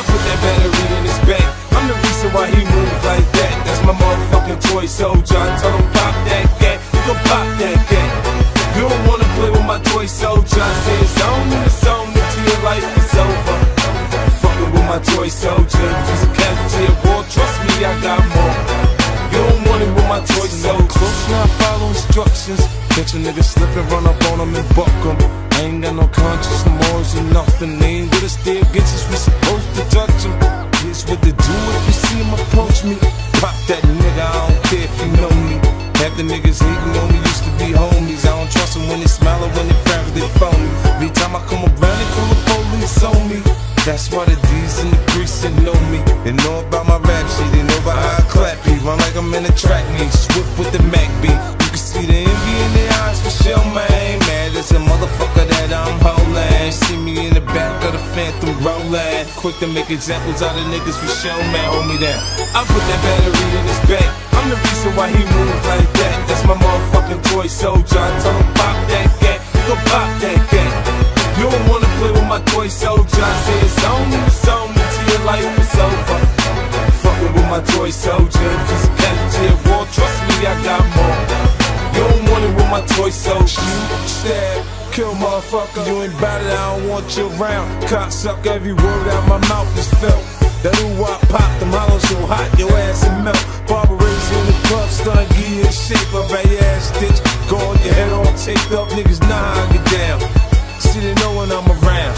put that battery in his back. I'm the reason why he moves like that. That's my motherfucking toy soldier. I told him pop that cat, you gon' pop that cat. You don't wanna play with my toy soldier. I say it's on and it's on until your life is over. Fucking with my toy soldier. If he's a casualty of war, trust me, I got more. You don't want it with my toy soldier. Close now, follow instructions. Catch a nigga slip and run up on him and buck him. I ain't got no conscience, no morals or nothing. They ain't with us there against us, we supposed to touch him. Here's what they do if you see him approach me. Pop that nigga, I don't care if you know me. Half the niggas hating on me used to be homies. I don't trust them when they smile or when they frown, they phony. Every time I come around, they call the police on me. That's why the D's and the grease they know me. They know about my rap shit, they know about how I clap beat. Run like I'm in a track meet, swift with the Mac beat. You can see the envy in their eyes for sure, man. Man, there's a motherfucker that I'm holding. See me in the back of the Phantom rolling. Quick to make examples out of niggas for sure, man. Hold me down. I put that battery in his back. I'm the reason why he moves like that. That's my motherfucking toy soldier. I told him pop that cat, you gon' pop that cat. You don't wanna play with my toy soldier. I say it's on and it's on until your life is over. Fucking with my toy soldier. If he's a casualty of war, trust me, I got more. You don't want it with my toy soldier. Stab, kill motherfucker. You ain't bout it, I don't want you around. Cocksucker, every word out my mouth is felt. That ooh-wop pop, them hollows so hot, your ass will melt. Barbarism in the club, stun, give you a shape of a ass stitch. Go on your head all taped up, niggas know how I get down. See they know when I'm around.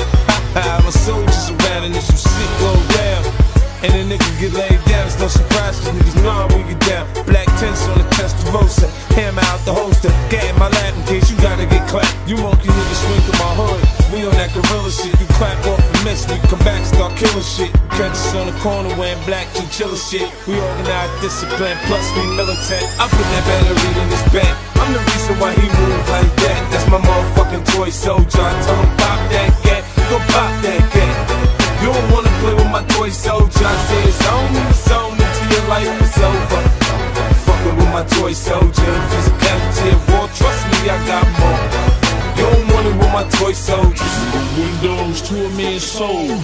My soldiers around, and if some shit go down and a nigga get laid down, it's no surprise cause niggas know how we get down. Black tents on the Testarossa, hammer out the holster, get in my lap in case you gotta get clapped. You monkey niggas swing through my hood, we on that gorilla shit. You clap off and miss, we come back start killing shit. Catch us on the corner wearing black chinchilla shit. We organized discipline, plus we militant. I put that battery in his back. I'm the reason why he moves like that. That's my motherfucking toy soldier. I told him pop that cat, you gon' pop that cat. You don't wanna play with my toy soldier. I say it's on and it's on until your life is over. Fucking with my toy soldier. If he's a casualty of war, trust me, I got more. You don't want it with my toy soldiers. Windows to a man's soul.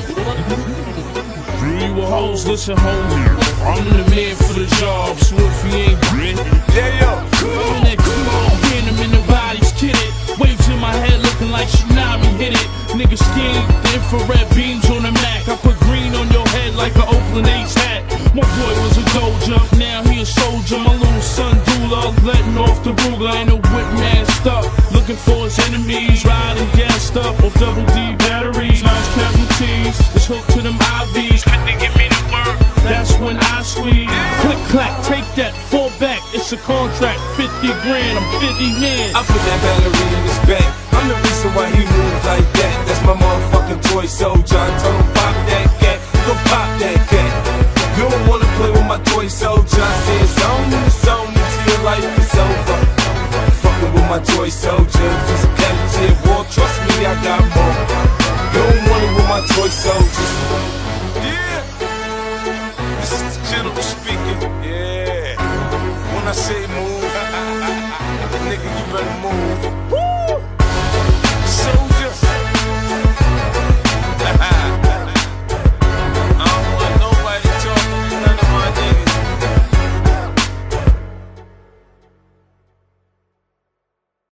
Drew you a hoes, listen homie. I'm the man for the job, so if he ain't grit. Yeah, yo. I'm that cool, hitting him in the body's kidded. Waves in my head looking like tsunami hit it. Niggas skinny, the infrared beams on the Mac. I put green on your head like an Oakland A's hat. My boy was a dough jump, now he a soldier. My little son Dula, letting off the Ruger. And a whip man stuck, looking for his enemies. Riding gassed up off double D batteries. Nice casualties, it's hooked to them IVs. Couldn't give me the word, that's when I squeeze. Click clack, take that, fall back. It's a contract, 50 grand, I'm 50 men. I put that battery in his back. I'm the reason why he moves like that. That's my motherfucking toy soldier. I told him pop that cat, you gon' pop that cat. You don't wanna play with my toy soldier. I say it's on and it's on until your life is over. Fucking with my toy soldier. If he's a casualty of war, trust me, I got more. You don't want it with my toy soldiers. Yeah, this is the general speaking. Yeah, when I say move,